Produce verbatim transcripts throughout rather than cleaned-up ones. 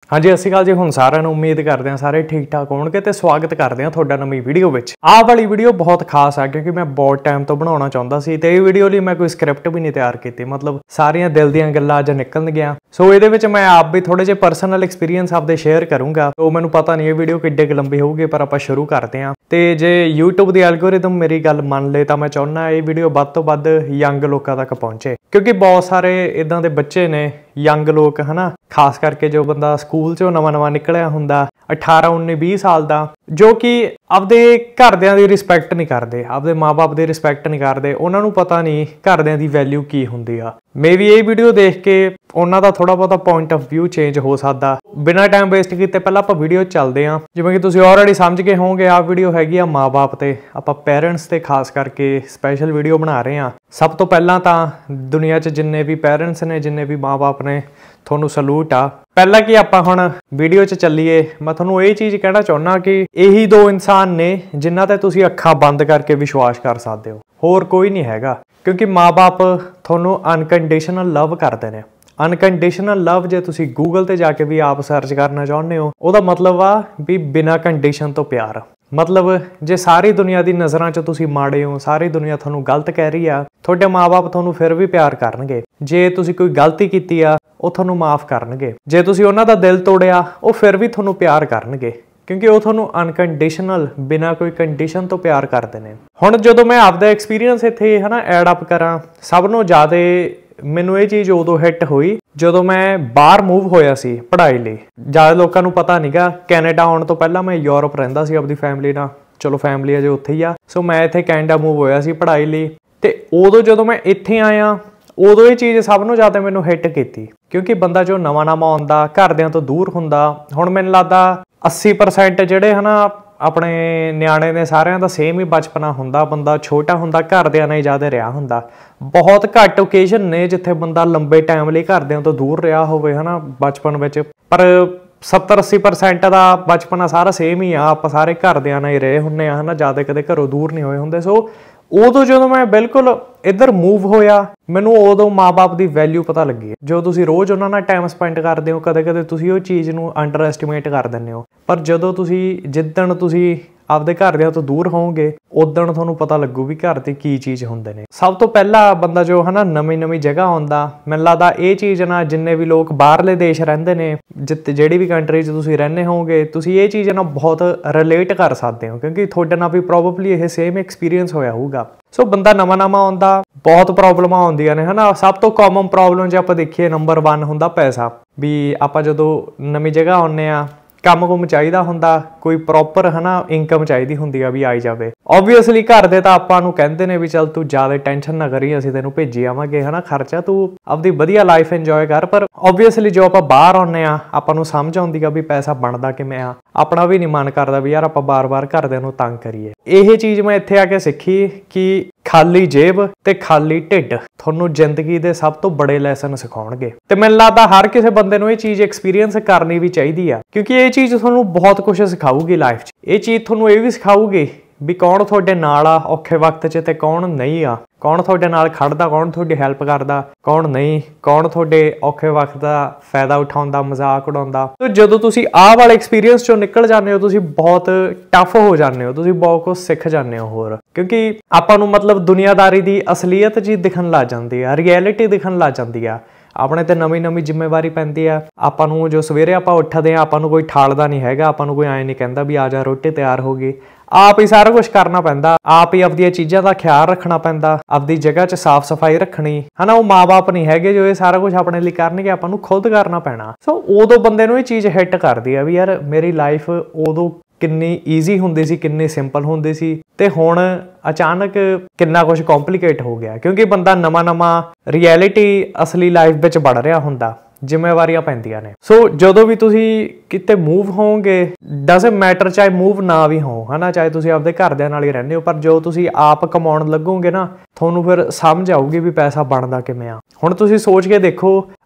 हाँ जी, अस्सी जी हुण सारिਆਂ ਨੂੰ उम्मीद करते हैं सारे ठीक ठाक होणगे ते स्वागत करते हैं तुहाडा नवीं वीडियो विच। आह वाली वीडियो बहुत खास है क्योंकि मैं बहुत टाइम तो बनाउणा चाहुंदा सी ते इह वीडियो लई मैं कोई स्क्रिप्ट भी नहीं तैयार कीती, मतलब सारियां दिल दीयां गल्लां अज निकलणगीਆਂ। सो इहदे विच मैं आप भी थोड़े जिहे पर्सनल एक्सपीरियंस आपदे शेयर करूंगा। तो मैनूं पता नहीं ये वीडियो किड्डे क लंबी होऊगी पर आपां शुरू करते हैं। ते जे यूट्यूब दी एल्गोरिथम मेरी गल मन ले तां मैं चाहुंदा ये वीडियो वध तों वध यंग लोकां तक पहुंचे, क्योंकि बहुत सारे इदां दे बच्चे ने यंग लोग है ना, खास करके जो बंदा स्कूल चों नवां नवां निकलिया हुंदा अठारह उन्नी बीह साल दा, जो कि आपदे घरदियां दी रिस्पैक्ट नहीं करदे, आपदे माँ बाप दी रिस्पैक्ट नहीं करदे, उन्हां नूं पता नहीं घरदियां दी वैल्यू की हुंदी आ। मे बी ये वीडियो देख के उन्हां दा थोड़ा बहुता पॉइंट ऑफ व्यू चेंज हो सकदा। बिना टाइम वेस्ट कीते पहलां आपां वीडियो चलदे हां। जिवें कि तुसीं ऑलरेडी समझ गए होवोगे, आ वीडियो हैगी आ माँ बाप ते, आपां पेरेंट्स ते खास करके स्पैशल वीडियो बना रहे हां। सब तो पहलां तां दुनिया च जिन्ने भी पेरेंट्स ने, जिन्ने भी माँ बाप ने, ਤੁਹਾਨੂੰ ਸਲੂਟ ਆ। ਪਹਿਲਾਂ ਕਿ ਆਪਾਂ ਹੁਣ ਵੀਡੀਓ 'ਚ ਚੱਲੀਏ, ਮੈਂ ਤੁਹਾਨੂੰ ਇਹ ਚੀਜ਼ ਕਹਿਣਾ ਚਾਹੁੰਦਾ ਕਿ ਇਹੀ ਦੋ ਇਨਸਾਨ ਨੇ ਜਿਨ੍ਹਾਂ ਤੇ ਤੁਸੀਂ ਅੱਖਾਂ ਬੰਦ ਕਰਕੇ ਵਿਸ਼ਵਾਸ ਕਰ ਸਕਦੇ ਹੋ, ਹੋਰ ਕੋਈ ਨਹੀਂ ਹੈਗਾ। ਕਿਉਂਕਿ ਮਾਂ-ਬਾਪ ਤੁਹਾਨੂੰ ਅਨਕੰਡੀਸ਼ਨਲ ਲਵ ਕਰਦੇ ਨੇ। ਅਨਕੰਡੀਸ਼ਨਲ ਲਵ ਜੇ ਤੁਸੀਂ ਗੂਗਲ ਤੇ ਜਾ ਕੇ ਵੀ ਆਪ ਸਰਚ ਕਰਨਾ ਚਾਹੁੰਦੇ ਹੋ, ਉਹਦਾ ਮਤਲਬ ਆ ਵੀ ਬਿਨਾਂ ਕੰਡੀਸ਼ਨ ਤੋਂ ਪਿਆਰ। मतलब जे सारी दुनिया की नज़रां च तुसीं माड़े हो, सारी दुनिया तुहानूं गलत कह रही आ, तुहाडे माँ बाप तुहानूं फिर भी प्यार करनगे। जे तुसीं कोई गलती कीती आ ਉਹ ਤੁਹਾਨੂੰ ਮਾਫ ਕਰਨਗੇ। ਜੇ ਤੁਸੀਂ ਉਹਨਾਂ ਦਾ ਦਿਲ ਤੋੜਿਆ ਉਹ ਫਿਰ ਵੀ ਤੁਹਾਨੂੰ ਪਿਆਰ ਕਰਨਗੇ, ਕਿਉਂਕਿ ਉਹ ਤੁਹਾਨੂੰ ਅਨਕੰਡੀਸ਼ਨਲ ਬਿਨਾਂ ਕੋਈ ਕੰਡੀਸ਼ਨ ਤੋਂ ਪਿਆਰ ਕਰਦੇ ਨੇ। ਹੁਣ ਜਦੋਂ ਮੈਂ ਆਪਦਾ ਐਕਸਪੀਰੀਅੰਸ ਇੱਥੇ ਹੈ ਨਾ ਐਡ ਅਪ ਕਰਾਂ, ਸਭ ਨੂੰ ਜ਼ਿਆਦਾ ਮੈਨੂੰ ਇਹ ਚੀਜ਼ ਉਦੋਂ ਹਿੱਟ ਹੋਈ ਜਦੋਂ ਮੈਂ ਬਾਹਰ ਮੂਵ ਹੋਇਆ ਸੀ ਪੜ੍ਹਾਈ ਲਈ। ਜ਼ਿਆਦਾ ਲੋਕਾਂ ਨੂੰ ਪਤਾ ਨੀਗਾ, ਕੈਨੇਡਾ ਆਉਣ ਤੋਂ ਪਹਿਲਾਂ ਮੈਂ ਯੂਰਪ ਰਹਿੰਦਾ ਸੀ ਆਪਣੀ ਫੈਮਿਲੀ ਨਾਲ। ਚਲੋ ਫੈਮਿਲੀ ਅਜੇ ਉੱਥੇ ਹੀ ਆ। ਸੋ ਮੈਂ ਇੱਥੇ ਕੈਨੇਡਾ ਮੂਵ ਹੋਇਆ ਸੀ ਪੜ੍ਹਾਈ ਲਈ, ਤੇ ਉਦੋਂ ਜਦੋਂ ਮੈਂ ਇੱਥੇ ਆਇਆ ਉਦੋਂ ਇਹ ਚੀਜ਼ ਸਭ ਨੂੰ ਜ਼ਿਆਦਾ ਮੈਨੂੰ ਹਿੱਟ ਕੀਤੀ, ਕਿਉਂਕਿ ਬੰਦਾ ਜੋ ਨਵਾਂ ਨਵਾਂ ਆਉਂਦਾ ਘਰਦਿਆਂ ਤੋਂ ਦੂਰ ਹੁੰਦਾ। ਹੁਣ ਮੈਨੂੰ ਲੱਗਦਾ ਅੱਸੀ ਪਰਸੈਂਟ ਜਿਹੜੇ ਹੈ ਨਾ ਆਪਣੇ ਨਿਆਣੇ ਨੇ ਸਾਰਿਆਂ ਦਾ ਸੇਮ ਹੀ ਬਚਪਨਾ ਹੁੰਦਾ। ਬੰਦਾ ਛੋਟਾ ਹੁੰਦਾ ਘਰਦਿਆਂ ਨਾਲ ਹੀ ਜ਼ਿਆਦਾ ਰਿਹਾ ਹੁੰਦਾ। ਬਹੁਤ ਘੱਟ ਓਕੇਜ਼ਨ ਨੇ ਜਿੱਥੇ ਬੰਦਾ ਲੰਬੇ ਟਾਈਮ ਲਈ ਘਰਦਿਆਂ ਤੋਂ ਦੂਰ ਰਿਹਾ ਹੋਵੇ ਹੈ ਨਾ ਬਚਪਨ ਵਿੱਚ, ਪਰ ਸੱਤਰ ਅੱਸੀ ਪਰਸੈਂਟ ਦਾ ਬਚਪਨਾ ਸਾਰਾ ਸੇਮ ਹੀ ਆ। ਆਪਾਂ ਸਾਰੇ ਘਰਦਿਆਂ ਨਾਲ ਹੀ ਰਹੇ ਹੁੰਦੇ ਆ ਹੈ ਨਾ, ਜ਼ਿਆਦਾ ਕਦੇ ਘਰੋਂ ਦੂਰ ਨਹੀਂ ਹੋਏ ਹੁੰਦੇ। ਸੋ ਉਦੋਂ ਜਦੋਂ ਮੈਂ ਬਿਲਕੁਲ ਇੱਧਰ ਮੂਵ ਹੋਇਆ, ਮੈਨੂੰ ਉਦੋਂ ਮਾਂ ਬਾਪ ਦੀ ਵੈਲਿਊ ਪਤਾ ਲੱਗੀ। ਜੋ ਤੁਸੀਂ ਰੋਜ਼ ਉਹਨਾਂ ਨਾਲ ਟਾਈਮ ਸਪੈਂਡ ਕਰਦੇ ਹੋ, ਕਦੇ ਕਦੇ ਤੁਸੀਂ ਉਹ ਚੀਜ਼ ਨੂੰ ਅੰਡਰ ਐਸਟੀਮੇਟ ਕਰ ਦਿੰਦੇ ਹੋ, ਪਰ ਜਦੋਂ ਤੁਸੀਂ ਜਿੱਦਣ ਤੁਸੀਂ ਆਪਦੇ ਘਰਦਿਆਂ ਤੋਂ ਦੂਰ ਹੋਵੋਗੇ ਉਦਣ ਤੁਹਾਨੂੰ ਪਤਾ ਲੱਗੂ ਵੀ ਘਰ ਤੇ ਕੀ ਚੀਜ਼ ਹੁੰਦੇ ਨੇ। ਸਭ ਤੋਂ ਪਹਿਲਾਂ ਬੰਦਾ ਜੋ ਹੈ ਨਾ ਨਵੀਂ ਨਵੀਂ ਜਗ੍ਹਾ ਆਉਂਦਾ, ਮੈਨੂੰ ਲੱਗਦਾ ਇਹ ਚੀਜ਼ ਨਾਲ ਜਿੰਨੇ ਵੀ ਲੋਕ ਬਾਹਰਲੇ ਦੇਸ਼ ਰਹਿੰਦੇ ਨੇ, ਜਿੱਥੇ ਜਿਹੜੀ ਵੀ ਕੰਟਰੀ 'ਚ ਤੁਸੀਂ ਰਹਿੰਦੇ ਹੋਵੋਗੇ, ਤੁਸੀਂ ਇਹ ਚੀਜ਼ ਨਾਲ ਬਹੁਤ ਰਿਲੇਟ ਕਰ ਸਕਦੇ ਹੋ, ਕਿਉਂਕਿ ਤੁਹਾਡੇ ਨਾਲ ਵੀ ਪ੍ਰੋਬਬਲੀ ਇਹ ਸੇਮ ਐਕਸਪੀਰੀਅੰਸ ਹੋਇਆ ਹੋਊਗਾ। ਸੋ ਬੰਦਾ ਨਵਾਂ ਨਵਾਂ ਆਉਂਦਾ, ਬਹੁਤ ਪ੍ਰੋਬਲਮਾਂ ਆਉਂਦੀਆਂ ਨੇ ਹੈ ਨਾ। ਸਭ ਤੋਂ ਕਾਮਨ ਪ੍ਰੋਬਲਮ ਜੇ ਆਪਾਂ ਦੇਖੀਏ ਨੰਬਰ ਵਨ ਹੁੰਦਾ ਪੈਸਾ। ਵੀ ਆਪਾਂ ਜਦੋਂ ਨਵੀਂ ਜਗ੍ਹਾ ਆਉਂਦੇ ਹਾਂ, ਕੰਮ ਕੁਮ ਚਾਹੀਦਾ ਹੁੰਦਾ, ਕੋਈ ਪ੍ਰੋਪਰ ਹੈ ਨਾ ਇਨਕਮ ਚਾਹੀਦੀ ਹੁੰਦੀ ਆ ਵੀ ਆਈ ਜਾਵੇ। ਓਬਵੀਅਸਲੀ ਘਰ ਦੇ ਤਾਂ ਆਪਾਂ ਨੂੰ ਕਹਿੰਦੇ ਨੇ ਵੀ ਚੱਲ ਤੂੰ ਜ਼ਿਆਦਾ ਟੈਨਸ਼ਨ ਨਾ ਕਰੀ, ਅਸੀਂ ਤੈਨੂੰ ਭੇਜੀ ਆਵਾਂਗੇ ਹੈ ਨਾ, ਖਰਚਾ ਤੂੰ ਆਪਦੀ ਵਧੀਆ ਲਾਈਫ ਇੰਜੋਏ ਕਰ। ਪਰ ਓਬਵੀਅਸਲੀ ਜੋ ਆਪਾਂ ਬਾਹਰ ਆਉਂਦੇ ਆ ਆਪਾਂ ਨੂੰ ਸਮਝ ਆਉਂਦੀ ਆ ਵੀ ਪੈਸਾ ਬਣਦਾ ਕਿਵੇਂ ਆ। ਆਪਣਾ ਵੀ ਨਹੀਂ ਮਨ ਕਰਦਾ ਵੀ ਯਾਰ ਆਪਾਂ ਬਾਰ-ਬਾਰ ਘਰਦਿਆਂ ਨੂੰ ਤੰਗ ਕਰੀਏ। ਇਹ ਚੀਜ਼ ਮੈਂ ਇੱਥੇ ਆ ਕੇ ਸਿੱਖੀ ਕਿ ਖਾਲੀ ਜੇਬ ਤੇ ਖਾਲੀ ਢਿੱਡ ਤੁਹਾਨੂੰ ਜ਼ਿੰਦਗੀ ਦੇ ਸਭ ਤੋਂ ਬੜੇ ਲੈਸਨ ਸਿਖਾਉਣਗੇ। ਤੇ ਮੈਨੂੰ ਲੱਗਦਾ ਹਰ ਕਿਸੇ ਬੰਦੇ ਨੂੰ ਇਹ ਚੀਜ਼ ਐਕਸਪੀਰੀਅੰਸ ਕਰਨੀ ਵੀ ਚਾਹੀਦੀ ਆ, ਕਿਉਂਕਿ ਇਹ ਚੀਜ਼ ਤੁਹਾਨੂੰ ਬਹੁਤ ਕੁਝ ਸਿਖਾਊਗੀ ਲਾਈਫ 'ਚ। ਇਹ ਚੀਜ਼ ਤੁਹਾਨੂੰ ਇਹ ਵੀ ਸਿਖਾਊਗੀ ਵੀ ਕੌਣ ਤੁਹਾਡੇ ਨਾਲ ਆ ਔਖੇ ਵਕਤ 'ਚ ਤੇ ਕੌਣ ਨਹੀਂ ਆ, ਕੌਣ ਤੁਹਾਡੇ ਨਾਲ ਖੜਦਾ, ਕੌਣ ਤੁਹਾਡੀ ਹੈਲਪ ਕਰਦਾ, ਕੌਣ ਨਹੀਂ, ਕੌਣ ਤੁਹਾਡੇ ਔਖੇ ਵਕਤ ਦਾ ਫਾਇਦਾ ਉਠਾਉਂਦਾ, ਮਜ਼ਾਕ ਉਡਾਉਂਦਾ। ਤੇ ਜਦੋਂ ਤੁਸੀਂ ਆਹ ਵਾਲੇ ਐਕਸਪੀਰੀਅੰਸ 'ਚੋਂ ਨਿਕਲ ਜਾਂਦੇ ਹੋ, ਤੁਸੀਂ ਬਹੁਤ ਟਫ ਹੋ ਜਾਂਦੇ ਹੋ, ਤੁਸੀਂ ਬਹੁਤ ਕੁਝ ਸਿੱਖ ਜਾਂਦੇ ਹੋ ਹੋਰ। ਕਿਉਂਕਿ ਆਪਾਂ ਨੂੰ ਮਤਲਬ ਦੁਨੀਆਦਾਰੀ ਦੀ ਅਸਲੀਅਤ ਜੀ ਦਿਖਣ ਲੱਗ ਜਾਂਦੀ ਆ, ਰਿਐਲਿਟੀ ਦਿਖਣ ਲੱਗ ਜਾਂਦੀ ਆ। ਆਪਣੇ ਤੇ ਨਵੀਂ ਨਵੀਂ ਜ਼ਿੰਮੇਵਾਰੀ ਪੈਂਦੀ ਆ ਆਪਾਂ ਨੂੰ। ਜੋ ਸਵੇਰੇ ਆਪਾਂ ਉੱਠਦੇ ਆ, ਆਪਾਂ ਨੂੰ ਕੋਈ ਠਾਲਦਾ ਨਹੀਂ ਹੈਗਾ, ਆਪਾਂ ਨੂੰ ਕੋਈ ਐਂ ਨਹੀਂ ਕਹਿੰਦਾ ਵੀ ਆ ਜਾ ਰੋਟੀ ਤਿਆਰ ਹੋ ਗਈ। ਆਪ ਹੀ ਸਾਰਾ ਕੁਝ ਕਰਨਾ ਪੈਂਦਾ, ਆਪ ਹੀ ਆਪਦੀਆਂ ਚੀਜ਼ਾਂ ਦਾ ਖਿਆਲ ਰੱਖਣਾ ਪੈਂਦਾ, ਆਪਦੀ ਜਗ੍ਹਾ 'ਚ ਸਾਫ਼ ਸਫਾਈ ਰੱਖਣੀ ਹੈ ਨਾ। ਉਹ ਮਾਂ ਬਾਪ ਨਹੀਂ ਹੈਗੇ ਜੋ ਇਹ ਸਾਰਾ ਕੁਝ ਆਪਣੇ ਲਈ ਕਰਨਗੇ, ਆਪਾਂ ਨੂੰ ਖੁਦ ਕਰਨਾ ਪੈਣਾ। ਸੋ ਉਦੋਂ ਬੰਦੇ ਨੂੰ ਇਹ ਚੀਜ਼ ਹਿੱਟ ਕਰਦੀ ਆ ਵੀ ਯਾਰ ਮੇਰੀ ਲਾਈਫ ਉਦੋਂ ਕਿੰਨੀ ਈਜ਼ੀ ਹੁੰਦੀ ਸੀ, ਕਿੰਨੀ ਸਿੰਪਲ ਹੁੰਦੀ ਸੀ, ਤੇ ਹੁਣ ਅਚਾਨਕ ਕਿੰਨਾ ਕੁਝ ਕੰਪਲਿਕੇਟ ਹੋ ਗਿਆ। ਕਿਉਂਕਿ ਬੰਦਾ ਨਵਾਂ ਨਵਾਂ ਰਿਐਲਿਟੀ ਅਸਲੀ ਲਾਈਫ ਵਿੱਚ ਵੜ ਰਿਹਾ ਹੁੰਦਾ, ਜ਼ਿੰਮੇਵਾਰੀਆਂ ਪੈਂਦੀਆਂ ਨੇ। ਸੋ ਜਦੋਂ ਵੀ ਤੁਸੀਂ ਕਿਤੇ ਮੂਵ ਹੋਵੋਗੇ, ਡਸਨਟ ਮੈਟਰ ਚਾਹੇ ਮੂਵ ਨਾ ਵੀ ਹੋ ਹੈ ਨਾ, ਚਾਹੇ ਤੁਸੀਂ ਆਪਦੇ ਘਰਦਿਆਂ ਨਾਲ ਹੀ ਰਹਿੰਦੇ ਹੋ, ਪਰ ਜੋ ਤੁਸੀਂ ਆਪ ਕਮਾਉਣ ਲੱਗੋਗੇ ਨਾ, ਤੁਹਾਨੂੰ ਫਿਰ ਸਮਝ ਆਊਗੀ ਵੀ ਪੈਸਾ ਬਣਦਾ ਕਿਵੇਂ ਆ। ਹੁਣ ਤੁਸੀਂ ਸੋਚ ਕੇ ਦੇਖੋ,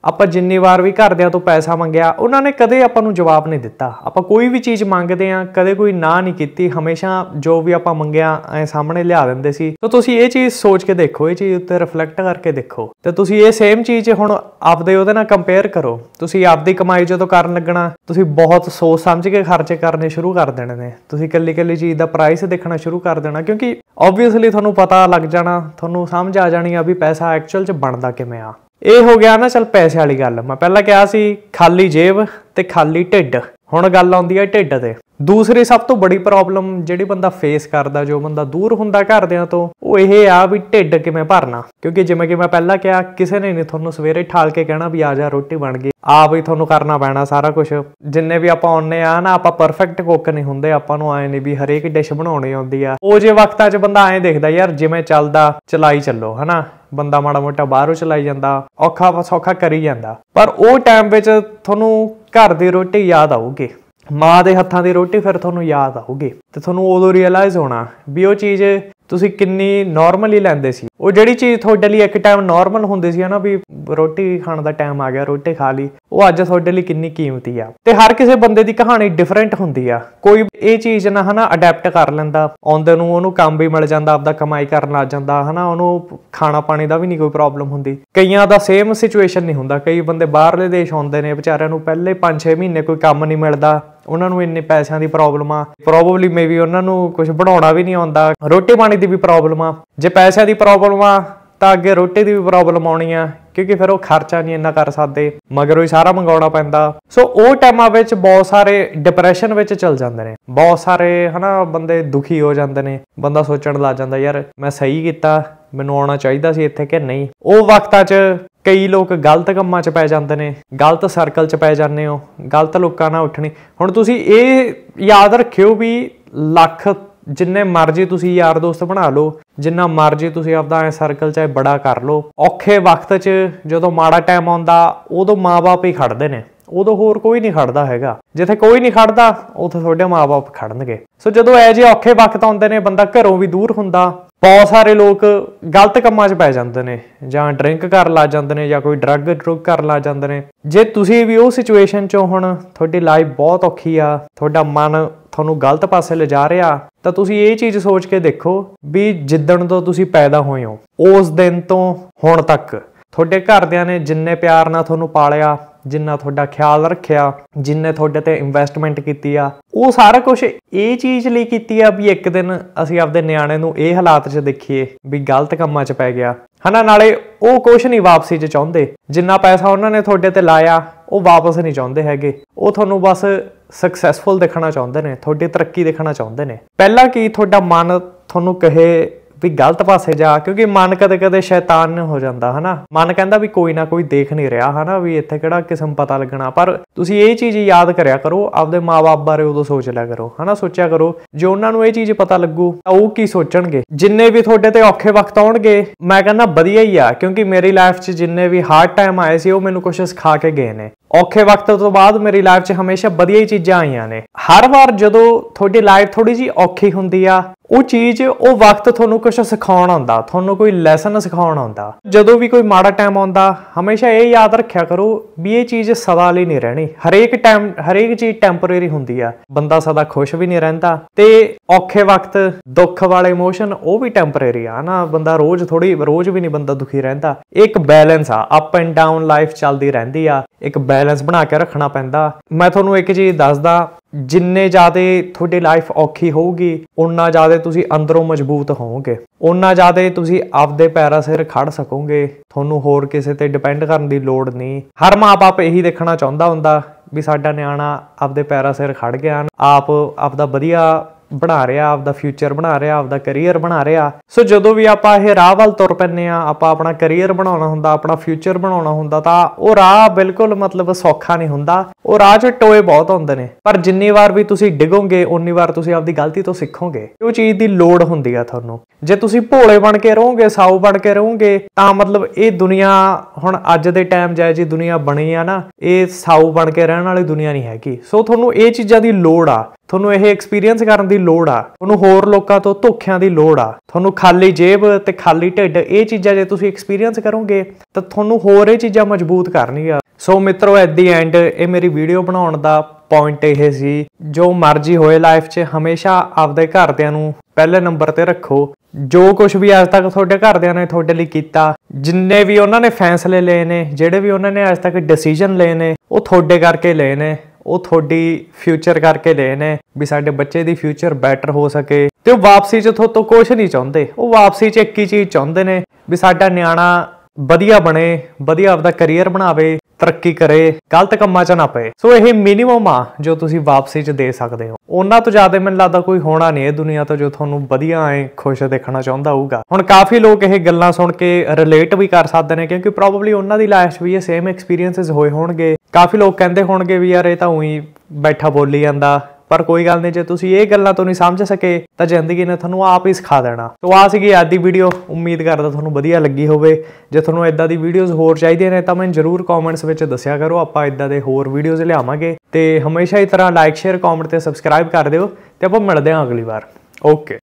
ਆਪਾਂ ਜਿੰਨੀ ਵਾਰ ਵੀ ਘਰਦਿਆਂ ਤੋਂ ਪੈਸਾ ਮੰਗਿਆ ਉਹਨਾਂ ਨੇ ਕਦੇ ਆਪਾਂ ਨੂੰ ਜਵਾਬ ਨਹੀਂ ਦਿੱਤਾ। ਆਪਾਂ ਕੋਈ ਵੀ ਚੀਜ਼ ਮੰਗਦੇ ਆ ਕਦੇ ਕੋਈ ਨਾ ਨਹੀਂ ਕੀਤੀ, ਹਮੇਸ਼ਾ ਜੋ ਵੀ ਆਪਾਂ ਮੰਗਿਆ ਐ ਸਾਹਮਣੇ ਲਿਆ ਦਿੰਦੇ ਸੀ। ਤਾਂ ਤੁਸੀਂ ਇਹ ਚੀਜ਼ ਸੋਚ ਕੇ ਦੇਖੋ, ਇਹ ਚੀਜ਼ ਉੱਤੇ ਰਿਫਲੈਕਟ ਕਰਕੇ ਦੇਖੋ ਤੇ ਤੁਸੀਂ ਇਹ ਸੇਮ ਚੀਜ਼ ਹੁਣ ਆਪਦੇ ਉਹਦੇ ਨਾਲ ਕੰਪੇਅਰ ਕਰੋ। ਤੁਸੀਂ ਆਪਦੀ ਕਮਾਈ ਜਦੋਂ ਕਰਨ ਲੱਗਣਾ ਤੁਸੀਂ ਬਹੁਤ ਸੋਚ ਸਮਝ ਕੇ ਖਰਚੇ ਕਰਨੇ ਸ਼ੁਰੂ ਕਰ ਦੇਣੇ ਨੇ। ਤੁਸੀਂ ਕੱਲੀ ਕੱਲੀ ਚੀਜ਼ ਦਾ ਪ੍ਰਾਈਸ ਦੇਖਣਾ ਸ਼ੁਰੂ ਕਰ ਦੇਣਾ, ਕਿਉਂਕਿ ਓਬਵੀਅਸਲੀ ਤੁਹਾਨੂੰ ਪਤਾ ਲੱਗ ਜਾਣਾ, ਤੁਹਾਨੂੰ ਸਮਝ ਆ ਜਾਣੀ ਆ ਵੀ ਪੈਸਾ ਐਕਚੁਅਲ 'ਚ ਬਣਦਾ ਕਿਵੇਂ ਆ। ਇਹ ਹੋ ਗਿਆ ਨਾ ਚੱਲ ਪੈਸੇ ਵਾਲੀ ਗੱਲ। ਮੈਂ ਪਹਿਲਾਂ ਕਿਹਾ ਸੀ ਖਾਲੀ ਜੇਬ ਤੇ ਖਾਲੀ ਢਿੱਡ, ਹੁਣ ਗੱਲ ਆਉਂਦੀ ਹੈ ਢਿੱਡ ਤੇ। ਦੂਸਰੀ ਸਭ ਤੋਂ ਬੜੀ ਪ੍ਰੋਬਲਮ ਜਿਹੜੀ ਬੰਦਾ ਫੇਸ ਕਰਦਾ, ਜੋ ਬੰਦਾ ਦੂਰ ਹੁੰਦਾ ਘਰਦਿਆਂ ਤੋਂ, ਉਹ ਇਹ ਆ ਵੀ ਢਿੱਡ ਕਿਵੇਂ ਭਰਨਾ। ਕਿਉਂਕਿ ਜਿਵੇਂ ਕਿ ਮੈਂ ਪਹਿਲਾਂ ਕਿਹਾ, ਕਿਸੇ ਨੇ ਨਹੀਂ ਤੁਹਾਨੂੰ ਸਵੇਰੇ ਠਾਲ ਕੇ ਕਹਿਣਾ ਵੀ ਆ ਜਾ ਰੋਟੀ ਬਣ ਗਈ, ਆਪ ਹੀ ਤੁਹਾਨੂੰ ਕਰਨਾ ਪੈਣਾ ਸਾਰਾ ਕੁਛ। ਜਿੰਨੇ ਵੀ ਆਪਾਂ ਆਉਂਦੇ ਆ ਨਾ, ਆਪਾਂ ਪਰਫੈਕਟ ਕੁੱਕ ਨਹੀਂ ਹੁੰਦੇ, ਆਪਾਂ ਨੂੰ ਆਏ ਨਹੀਂ ਵੀ ਹਰੇਕ ਡਿਸ਼ ਬਣਾਉਣੀ ਆਉਂਦੀ ਆ। ਉਹ ਜੇ ਵਕਤਾਂ 'ਚ ਬੰਦਾ ਐਂ ਦੇਖਦਾ ਯਾਰ ਜਿਵੇਂ ਚੱਲਦਾ ਚਲਾਈ ਚੱਲੋ, ਹਨਾ, ਬੰਦਾ ਮਾੜਾ ਮੋਟਾ ਬਾਹਰੋਂ ਚਲਾਈ ਜਾਂਦਾ, ਔਖਾ ਸੌਖਾ ਕਰੀ ਜਾਂਦਾ। ਪਰ ਉਹ ਟਾਈਮ ਵਿੱਚ ਤੁਹਾਨੂੰ ਘਰ ਦੀ ਰੋਟੀ ਯਾਦ ਆਊਗੀ, ਮਾਂ ਦੇ ਹੱਥਾਂ ਦੀ ਰੋਟੀ ਫਿਰ ਤੁਹਾਨੂੰ ਯਾਦ ਆਊਗੀ ਤੇ ਤੁਹਾਨੂੰ ਉਦੋਂ ਰਿਅਲਾਈਜ਼ ਹੋਣਾ ਵੀ ਉਹ ਚੀਜ਼ ਤੁਸੀਂ ਕਿੰਨੀ ਨੋਰਮਲੀ ਲੈਂਦੇ ਸੀ। ਉਹ ਜਿਹੜੀ ਚੀਜ਼ ਤੁਹਾਡੇ ਲਈ ਇੱਕ ਟਾਈਮ ਨੋਰਮਲ ਹੁੰਦੀ ਸੀ ਨਾ, ਵੀ ਰੋਟੀ ਖਾਣ ਦਾ ਟਾਈਮ ਆ ਗਿਆ ਰੋਟੀ ਖਾ ਲਈ, ਉਹ ਅੱਜ ਤੁਹਾਡੇ ਲਈ ਕਿੰਨੀ ਕੀਮਤੀ ਆ। ਤੇ ਹਰ ਕਿਸੇ ਬੰਦੇ ਦੀ ਕਹਾਣੀ ਡਿਫਰੈਂਟ ਹੁੰਦੀ ਆ। ਕੋਈ ਇਹ ਚੀਜ਼ ਨਾ ਹਨਾ ਅਡੈਪਟ ਕਰ ਲੈਂਦਾ, ਆਉਂਦੇ ਨੂੰ ਉਹਨੂੰ ਕੰਮ ਵੀ ਮਿਲ ਜਾਂਦਾ, ਆਪਦਾ ਕਮਾਈ ਕਰਨ ਲੱਗ ਜਾਂਦਾ, ਹਨਾ, ਉਹਨੂੰ ਖਾਣਾ ਪਾਣੀ ਦਾ ਵੀ ਨਹੀਂ ਕੋਈ ਪ੍ਰੋਬਲਮ ਹੁੰਦੀ। ਕਈਆਂ ਦਾ ਸੇਮ ਸਿਚੁਏਸ਼ਨ ਨਹੀਂ ਹੁੰਦਾ। ਕਈ ਬੰਦੇ ਬਾਹਰਲੇ ਦੇਸ਼ ਆਉਂਦੇ ਨੇ, ਵਿਚਾਰਿਆਂ ਨੂੰ ਪਹਿਲੇ ਪੰਜ ਛੇ ਮਹੀਨੇ ਕੋਈ ਕੰਮ ਨਹੀਂ ਮਿਲਦਾ, ਉਹਨਾਂ ਨੂੰ ਇੰਨੇ ਪੈਸਿਆਂ ਦੀ ਪ੍ਰੋਬਲਮ ਆ, ਪ੍ਰੋਬੇਬਲੀ ਮੇਬੀ ਉਹਨਾਂ ਨੂੰ ਕੁਝ ਬਣਾਉਣਾ ਵੀ ਨਹੀਂ ਆਉਂਦਾ, ਰੋਟੀ ਪਾਣੀ ਦੀ ਵੀ ਪ੍ਰੋਬਲਮ ਆ। ਜੇ ਪੈਸਿਆਂ ਦੀ ਪ੍ਰੋਬਲਮ ਆ ਤਾਂ ਅੱਗੇ ਰੋਟੀ ਦੀ ਵੀ ਪ੍ਰੋਬਲਮ ਆਉਣੀ ਆ, ਕਿਉਂਕਿ ਫਿਰ ਉਹ ਖਰਚਾ ਨਹੀਂ ਇੰਨਾ ਕਰ ਸਕਦੇ, ਮਗਰੋਂ ਹੀ ਸਾਰਾ ਮੰਗਾਉਣਾ ਪੈਂਦਾ। ਸੋ ਉਹ ਟਾਈਮਾਂ ਵਿੱਚ ਬਹੁਤ ਸਾਰੇ ਡਿਪਰੈਸ਼ਨ ਵਿੱਚ ਚਲ ਜਾਂਦੇ ਨੇ, ਬਹੁਤ ਸਾਰੇ ਹਨਾ ਬੰਦੇ ਦੁਖੀ ਹੋ ਜਾਂਦੇ ਨੇ। ਬੰਦਾ ਸੋਚਣ ਲੱਗ ਜਾਂਦਾ ਯਾਰ ਮੈਂ ਸਹੀ ਕੀਤਾ, ਮੈਨੂੰ ਆਉਣਾ ਚਾਹੀਦਾ ਸੀ ਇੱਥੇ ਕਿ ਨਹੀਂ। ਉਹ ਵਕਤਾਂ 'ਚ ਕਈ ਲੋਕ ਗਲਤ ਕੰਮਾਂ 'ਚ ਪੈ ਜਾਂਦੇ ਨੇ, ਗਲਤ ਸਰਕਲ 'ਚ ਪੈ ਜਾਂਦੇ ਹੋ, ਗਲਤ ਲੋਕਾਂ ਨਾਲ ਉੱਠਣੀ। ਹੁਣ ਤੁਸੀਂ ਇਹ ਯਾਦ ਰੱਖਿਓ ਵੀ ਲੱਖ ਜਿੰਨੇ ਮਰਜ਼ੀ ਤੁਸੀਂ ਯਾਰ ਦੋਸਤ ਬਣਾ ਲਓ, ਜਿੰਨਾ ਮਰਜ਼ੀ ਤੁਸੀਂ ਆਪਦਾ ਐ ਸਰਕਲ ਚਾਹੇ ਬੜਾ ਕਰ ਲਓ, ਔਖੇ ਵਕਤ 'ਚ ਜਦੋਂ ਮਾੜਾ ਟਾਈਮ ਆਉਂਦਾ ਉਦੋਂ ਮਾਂ-ਬਾਪ ਹੀ ਖੜਦੇ ਨੇ, ਉਦੋਂ ਹੋਰ ਕੋਈ ਨਹੀਂ ਖੜਦਾ ਹੈਗਾ। ਜਿੱਥੇ ਕੋਈ ਨਹੀਂ ਖੜਦਾ ਉੱਥੇ ਤੁਹਾਡੇ ਮਾਂ-ਬਾਪ ਖੜਨਗੇ। ਸੋ ਜਦੋਂ ਇਹ ਜਿਹੇ ਔਖੇ ਵਕਤ ਆਉਂਦੇ ਨੇ, ਬੰਦਾ ਘਰੋਂ ਵੀ ਦੂਰ ਹੁੰਦਾ, ਬਹੁਤ ਸਾਰੇ ਲੋਕ ਗਲਤ ਕੰਮਾਂ 'ਚ ਪੈ ਜਾਂਦੇ ਨੇ, ਜਾਂ ਡਰਿੰਕ ਕਰਨ ਲੱਗ ਜਾਂਦੇ ਨੇ, ਜਾਂ ਕੋਈ ਡਰੱਗ ਡਰੁੱਗ ਕਰਨ ਲੱਗ ਜਾਂਦੇ ਨੇ। ਜੇ ਤੁਸੀਂ ਵੀ ਉਹ ਸਿਚੁਏਸ਼ਨ 'ਚੋਂ, ਹੁਣ ਤੁਹਾਡੀ ਲਾਈਫ ਬਹੁਤ ਔਖੀ ਆ, ਤੁਹਾਡਾ ਮਨ ਤੁਹਾਨੂੰ ਗਲਤ ਪਾਸੇ ਲਿਜਾ ਰਿਹਾ, ਤਾਂ ਤੁਸੀਂ ਇਹ ਚੀਜ਼ ਸੋਚ ਕੇ ਦੇਖੋ ਵੀ ਜਿੱਦਣ ਤੋਂ ਤੁਸੀਂ ਪੈਦਾ ਹੋਏ ਹੋ ਉਸ ਦਿਨ ਤੋਂ ਹੁਣ ਤੱਕ ਤੁਹਾਡੇ ਘਰਦਿਆਂ ਨੇ ਜਿੰਨੇ ਪਿਆਰ ਨਾਲ ਤੁਹਾਨੂੰ ਪਾਲਿਆ, ਜਿੰਨਾ ਤੁਹਾਡਾ ਖਿਆਲ ਰੱਖਿਆ, ਜਿੰਨੇ ਤੁਹਾਡੇ ਤੇ ਇਨਵੈਸਟਮੈਂਟ ਕੀਤੀ ਆ, ਉਹ ਸਾਰਾ ਕੁਝ ਇਹ ਚੀਜ਼ ਲਈ ਕੀਤੀ ਆ ਵੀ ਇੱਕ ਦਿਨ ਅਸੀਂ ਆਪਦੇ ਨਿਆਣੇ ਨੂੰ ਇਹ ਹਾਲਾਤ 'ਚ ਦੇਖੀਏ ਵੀ ਗਲਤ ਕੰਮਾਂ 'ਚ ਪੈ ਗਿਆ, ਹਨਾ। ਨਾਲੇ ਉਹ ਕੁਛ ਨਹੀਂ ਵਾਪਸੀ 'ਚ ਚਾਹੁੰਦੇ, ਜਿੰਨਾ ਪੈਸਾ ਉਹਨਾਂ ਨੇ ਤੁਹਾਡੇ ਤੇ ਲਾਇਆ ਉਹ ਵਾਪਸ ਨਹੀਂ ਚਾਹੁੰਦੇ ਹੈਗੇ। ਉਹ ਤੁਹਾਨੂੰ ਬਸ ਸਕਸੈਸਫੁਲ ਦੇਖਣਾ ਚਾਹੁੰਦੇ ਨੇ, ਤੁਹਾਡੀ ਤਰੱਕੀ ਦੇਖਣਾ ਚਾਹੁੰਦੇ ਨੇ। ਪਹਿਲਾਂ ਕੀ ਤੁਹਾਡਾ ਮਨ ਤੁਹਾਨੂੰ ਕਹੇ ਵੀ ਗਲਤ ਪਾਸੇ ਜਾ, ਕਿਉਂਕਿ ਮਨ ਕਦੇ ਕਦੇ ਸ਼ੈਤਾਨ ਹੋ ਜਾਂਦਾ, ਹਨਾ। ਮਨ ਕਹਿੰਦਾ ਵੀ ਕੋਈ ਨਾ ਕੋਈ ਦੇਖ ਨਹੀਂ ਰਿਹਾ, ਹਨਾ, ਵੀ ਇੱਥੇ ਕਿਹੜਾ ਕਿਸਮ ਪਤਾ ਲੱਗਣਾ। ਪਰ ਤੁਸੀਂ ਇਹ ਚੀਜ਼ ਯਾਦ ਕਰਿਆ ਕਰੋ, ਆਪਦੇ ਮਾਂ-ਬਾਪ ਬਾਰੇ ਉਦੋਂ ਸੋਚ ਲਿਆ ਕਰੋ, ਹਨਾ, ਸੋਚਿਆ ਕਰੋ ਜੇ ਉਹਨਾਂ ਨੂੰ ਇਹ ਚੀਜ਼ ਪਤਾ ਲੱਗੂ ਤਾਂ ਉਹ ਕੀ ਸੋਚਣਗੇ। ਜਿੰਨੇ ਵੀ ਤੁਹਾਡੇ ਤੇ ਔਖੇ ਵਕਤ ਆਉਣਗੇ, ਮੈਂ ਕਹਿੰਦਾ ਵਧੀਆ ਹੀ ਆ, ਕਿਉਂਕਿ ਮੇਰੀ ਲਾਈਫ 'ਚ ਜਿੰਨੇ ਵੀ ਹਾਰਡ ਟਾਈਮ ਆਏ ਸੀ ਉਹ ਮੈਨੂੰ ਕੁਛ ਸਿਖਾ ਕੇ ਗਏ ਨੇ। ਔਖੇ ਵਕਤ ਤੋਂ ਬਾਅਦ ਮੇਰੀ ਲਾਈਫ 'ਚ ਹਮੇਸ਼ਾ ਵਧੀਆ ਹੀ ਚੀਜ਼ਾਂ ਆਈਆਂ ਨੇ। ਹਰ ਵਾਰ ਜਦੋਂ ਤੁਹਾਡੀ ਲਾਈਫ ਥੋੜੀ ਜਿਹੀ ਔਖੀ ਹੁੰਦੀ ਆ, ਉਹ ਚੀਜ਼ ਉਹ ਵਕਤ ਤੁਹਾਨੂੰ ਕੁਛ ਸਿਖਾਉਣ ਆਉਂਦਾ, ਤੁਹਾਨੂੰ ਕੋਈ ਲੈਸਨ ਸਿਖਾਉਣ ਆਉਂਦਾ। ਜਦੋਂ ਵੀ ਕੋਈ ਮਾੜਾ ਟਾਈਮ ਆਉਂਦਾ, ਹਮੇਸ਼ਾ ਇਹ ਯਾਦ ਰੱਖਿਆ ਕਰੋ ਵੀ ਇਹ ਚੀਜ਼ ਸਦਾ ਲਈ ਨਹੀਂ ਰਹਿਣੀ। ਹਰੇਕ ਟਾਈਮ ਹਰੇਕ ਚੀਜ਼ ਟੈਂਪਰੇਰੀ ਹੁੰਦੀ ਆ, ਬੰਦਾ ਸਦਾ ਖੁਸ਼ ਵੀ ਨਹੀਂ ਰਹਿੰਦਾ, ਤੇ ਔਖੇ ਵਕਤ ਦੁੱਖ ਵਾਲੇ ਇਮੋਸ਼ਨ ਉਹ ਵੀ ਟੈਂਪਰੇਰੀ ਆ ਨਾ। ਬੰਦਾ ਰੋਜ਼ ਥੋੜੀ ਰੋਜ਼ ਵੀ ਨਹੀਂ ਬੰਦਾ ਦੁਖੀ ਰਹਿੰਦਾ। ਇੱਕ ਬੈਲੈਂਸ ਆ, ਅਪ ਐਂਡ ਡਾਊਨ ਲਾਈਫ ਚੱਲਦੀ ਰਹਿੰਦੀ ਆ, ਇੱਕ ਬੈਲੈਂਸ ਬਣਾ ਕੇ ਰੱਖਣਾ ਪੈਂਦਾ। ਮੈਂ ਤੁਹਾਨੂੰ ਇੱਕ ਚੀਜ਼ ਦੱਸਦਾ, ਜਿੰਨੇ ਜ਼ਿਆਦਾ ਤੁਹਾਡੀ ਲਾਈਫ ਔਖੀ ਹੋਊਗੀ ਉਨਾ ਜ਼ਿਆਦਾ ਤੁਸੀਂ ਅੰਦਰੋਂ ਮਜ਼ਬੂਤ ਹੋਵੋਗੇ, ਉਨਾ ਜ਼ਿਆਦਾ ਤੁਸੀਂ ਆਪਦੇ ਪੈਰਾਂ ਸਿਰ ਖੜ ਸਕੋਗੇ। ਤੁਹਾਨੂੰ ਹੋਰ ਕਿਸੇ ਤੇ ਡਿਪੈਂਡ ਕਰਨ ਦੀ ਲੋੜ ਨਹੀਂ। ਹਰ ਮਾਂ-ਬਾਪ ਇਹੀ ਦੇਖਣਾ ਚਾਹੁੰਦਾ ਹੁੰਦਾ ਵੀ ਸਾਡਾ ਨਿਆਣਾ ਆਪਦੇ ਪੈਰਾਂ ਸਿਰ ਖੜ ਗਿਆ, ਆਪ ਆਪਦਾ ਵਧੀਆ ਬਣਾ ਰਿਹਾ, ਆਪਦਾ ਫਿਊਚਰ ਬਣਾ ਰਿਹਾ, ਆਪਦਾ ਕਰੀਅਰ ਬਣਾ ਰਿਹਾ। ਸੋ ਜਦੋਂ ਵੀ ਆਪਾਂ ਇਹ ਰਾਹ ਵੱਲ ਤੁਰ ਪੈਂਦੇ ਆ, ਆਪਾਂ ਆਪਣਾ ਕਰੀਅਰ ਬਣਾਉਣਾ ਹੁੰਦਾ, ਆਪਣਾ ਫਿਊਚਰ ਬਣਾਉਣਾ ਹੁੰਦਾ, ਤਾਂ ਉਹ ਰਾਹ ਬਿਲਕੁਲ ਮਤਲਬ ਸੌਖਾ ਨਹੀਂ ਹੁੰਦਾ। ਉਹ ਰਾਹ 'ਚ ਟੋਏ ਬਹੁਤ ਹੁੰਦੇ ਨੇ, ਪਰ ਜਿੰਨੀ ਵਾਰ ਵੀ ਤੁਸੀਂ ਡਿੱਗੋਗੇ ਉਨੀ ਵਾਰ ਤੁਸੀਂ ਆਪਦੀ ਗਲਤੀ ਤੋਂ ਸਿੱਖੋਗੇ। ਉਹ ਚੀਜ਼ ਦੀ ਲੋੜ ਹੁੰਦੀ ਆ ਤੁਹਾਨੂੰ। ਜੇ ਤੁਸੀਂ ਭੋਲੇ ਬਣ ਕੇ ਰਹੋਗੇ, ਸਾਊ ਬਣ ਕੇ ਰਹੋਗੇ, ਤਾਂ ਮਤਲਬ ਇਹ ਦੁਨੀਆ ਹੁਣ ਅੱਜ ਦੇ ਟਾਈਮ ਜਿਹੋ ਜਿਹੀ ਦੁਨੀਆ ਬਣੀ ਆ ਨਾ, ਇਹ ਸਾਊ ਬਣ ਕੇ ਰਹਿਣ ਵਾਲੀ ਦੁਨੀਆ ਨਹੀਂ ਹੈਗੀ। ਸੋ ਤੁਹਾਨੂੰ ਇਹ ਚੀਜ਼ਾਂ ਦੀ ਲੋੜ ਆ। ਤੁਹਾਨੂੰ ਇਹ ਐਕਸਪੀਰੀਅੰਸ ਕਰਨ ਦੀ ਲੋੜ ਆ, ਤੁਹਾਨੂੰ ਹੋਰ ਲੋਕਾਂ ਤੋਂ ਧੋਖਿਆਂ ਦੀ ਲੋੜ ਆ, ਤੁਹਾਨੂੰ ਖਾਲੀ ਜੇਬ ਤੇ ਖਾਲੀ ਢਿੱਡ ਇਹ ਚੀਜ਼ਾਂ ਜੇ ਤੁਸੀਂ ਐਕਸਪੀਰੀਅੰਸ ਕਰੋਗੇ ਤਾਂ ਤੁਹਾਨੂੰ ਹੋਰ ਇਹ ਚੀਜ਼ਾਂ ਮਜ਼ਬੂਤ ਕਰਨਗੀਆਂ। ਸੋ ਮਿੱਤਰੋ, ਐਟ ਦੀ ਐਂਡ ਇਹ ਮੇਰੀ ਵੀਡੀਓ ਬਣਾਉਣ ਦਾ ਪੁਆਇੰਟ ਇਹ ਸੀ, ਜੋ ਮਰਜ਼ੀ ਹੋਏ ਲਾਈਫ 'ਚ ਹਮੇਸ਼ਾ ਆਪਦੇ ਘਰਦਿਆਂ ਨੂੰ ਪਹਿਲੇ ਨੰਬਰ ਤੇ ਰੱਖੋ। ਜੋ ਕੁਝ ਵੀ ਅੱਜ ਤੱਕ ਤੁਹਾਡੇ ਘਰਦਿਆਂ ਨੇ ਤੁਹਾਡੇ ਲਈ ਕੀਤਾ, ਜਿੰਨੇ ਵੀ ਉਹਨਾਂ ਨੇ ਫੈਸਲੇ ਲਏ ਨੇ, ਜਿਹੜੇ ਵੀ ਉਹਨਾਂ ਨੇ ਅੱਜ ਤੱਕ ਡਿਸੀਜਨ ਲਏ ਨੇ, ਉਹ ਤੁਹਾਡੇ ਕਰਕੇ ਲਏ ਨੇ, ਉਹ ਤੁਹਾਡੀ ਫਿਊਚਰ ਕਰਕੇ ਲਏ ਨੇ ਵੀ ਸਾਡੇ ਬੱਚੇ ਦੀ ਫਿਊਚਰ ਬੈਟਰ ਹੋ ਸਕੇ। ਤੇ ਉਹ ਵਾਪਸੀ 'ਚ ਤੁਹਾਡੇ ਤੋਂ ਕੁਝ ਨਹੀਂ ਚਾਹੁੰਦੇ, ਉਹ ਵਾਪਸੀ 'ਚ ਇੱਕ ਹੀ ਚੀਜ਼ ਚਾਹੁੰਦੇ ਨੇ ਵੀ ਸਾਡਾ ਨਿਆਣਾ ਵਧੀਆ ਬਣੇ, ਵਧੀਆ ਆਪਦਾ ਕਰੀਅਰ ਬਣਾਵੇ, ਤਰੱਕੀ ਕਰੇ, ਗਲਤ ਕੰਮਾਂ 'ਚ ਨਾ ਪਏ। ਸੋ ਇਹ ਮਿਨੀਮਮ ਆ ਜੋ ਤੁਸੀਂ ਵਾਪਸੀ 'ਚ ਦੇ ਸਕਦੇ ਹੋ। ਉਹਨਾਂ ਤੋਂ ਜ਼ਿਆਦਾ ਮੈਨੂੰ ਲੱਗਦਾ ਕੋਈ ਹੋਣਾ ਨਹੀਂ ਇਹ ਦੁਨੀਆ ਤੋਂ ਜੋ ਤੁਹਾਨੂੰ ਵਧੀਆ ਐ ਖੁਸ਼ ਦੇਖਣਾ ਚਾਹੁੰਦਾ ਹੋਊਗਾ। ਹੁਣ ਕਾਫੀ ਲੋਕ ਇਹ ਗੱਲਾਂ ਸੁਣ ਕੇ ਰਿਲੇਟ ਵੀ ਕਰ ਸਕਦੇ ਨੇ, ਕਿਉਂਕਿ ਪ੍ਰੋਬਬਲੀ ਉਹਨਾਂ ਦੀ ਲਾਈਫ 'ਚ ਵੀ ਇਹ ਸੇਮ ਐਕਸਪੀਰੀਅੰਸਸ ਹੋਏ ਹੋਣਗੇ। ਕਾਫੀ ਲੋਕ ਕਹਿੰਦੇ ਹੋਣਗੇ ਵੀ ਯਾਰ ਇਹ ਤਾਂ ਉਹੀ ਬੈਠਾ ਬੋਲੀ ਜਾਂਦਾ, ਪਰ ਕੋਈ ਗੱਲ ਨਹੀਂ, ਜੇ ਤੁਸੀਂ ਇਹ ਗੱਲਾਂ ਤੋਂ ਨਹੀਂ ਸਮਝ ਸਕੇ ਤਾਂ ਜ਼ਿੰਦਗੀ ਨੇ ਤੁਹਾਨੂੰ ਆਪ ਹੀ ਸਿਖਾ ਦੇਣਾ। ਸੋ ਆ ਸੀਗੀ ਅੱਜ ਦੀ ਵੀਡੀਓ, ਉਮੀਦ ਕਰਦਾ ਤੁਹਾਨੂੰ ਵਧੀਆ ਲੱਗੀ ਹੋਵੇ। ਜੇ ਤੁਹਾਨੂੰ ਇਦਾਂ ਦੀ ਵੀਡੀਓਜ਼ ਹੋਰ ਚਾਹੀਦੀਆਂ ਨੇ ਤਾਂ ਮੈਨੂੰ ਜ਼ਰੂਰ ਕਮੈਂਟਸ ਵਿੱਚ ਦੱਸਿਆ ਕਰੋ, ਆਪਾਂ ਇਦਾਂ ਦੇ ਹੋਰ ਵੀਡੀਓਜ਼ ਲਿਆਵਾਂਗੇ। ਤੇ ਹਮੇਸ਼ਾ ਹੀ ਤਰ੍ਹਾਂ ਲਾਈਕ, ਸ਼ੇਅਰ, ਕਮੈਂਟ ਤੇ ਸਬਸਕ੍ਰਾਈਬ ਕਰ ਦਿਓ ਤੇ ਆਪਾਂ ਮਿਲਦੇ ਹਾਂ ਅਗਲੀ ਵਾਰ। ਓਕੇ।